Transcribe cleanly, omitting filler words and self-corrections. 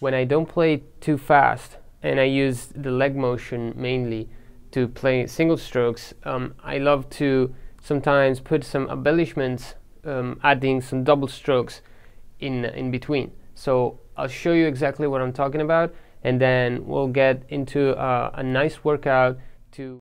when I don't play too fast and I use the leg motion mainly to play single strokes, I love to sometimes put some embellishments, adding some double strokes in between. So I'll show you exactly what I'm talking about, and then we'll get into a nice workout to